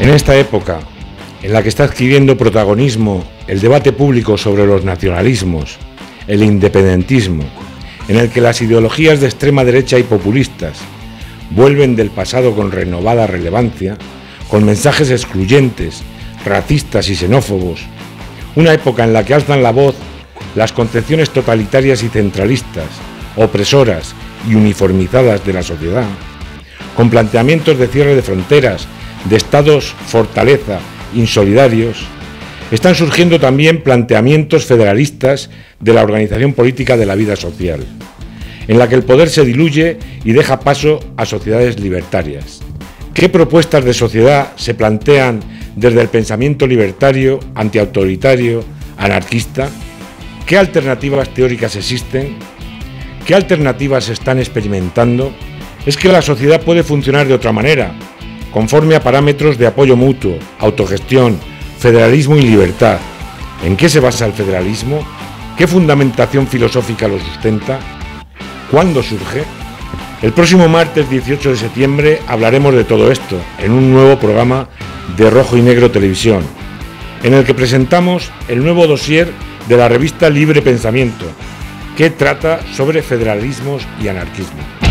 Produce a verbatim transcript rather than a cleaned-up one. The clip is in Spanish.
En esta época, en la que está adquiriendo protagonismo el debate público sobre los nacionalismos, el independentismo, en el que las ideologías de extrema derecha y populistas vuelven del pasado con renovada relevancia, con mensajes excluyentes, racistas y xenófobos, una época en la que alzan la voz las concepciones totalitarias y centralistas, opresoras y uniformizadas de la sociedad, con planteamientos de cierre de fronteras, de estados fortaleza, insolidarios, están surgiendo también planteamientos federalistas de la organización política de la vida social, en la que el poder se diluye y deja paso a sociedades libertarias. ¿Qué propuestas de sociedad se plantean desde el pensamiento libertario, antiautoritario, anarquista? ¿Qué alternativas teóricas existen? ¿Qué alternativas se están experimentando? Es que la sociedad puede funcionar de otra manera, conforme a parámetros de apoyo mutuo, autogestión, federalismo y libertad. ¿En qué se basa el federalismo? ¿Qué fundamentación filosófica lo sustenta? ¿Cuándo surge? El próximo martes dieciocho de septiembre hablaremos de todo esto en un nuevo programa de Rojo y Negro Televisión, en el que presentamos el nuevo dossier de la revista Libre Pensamiento, que trata sobre federalismos y anarquismo.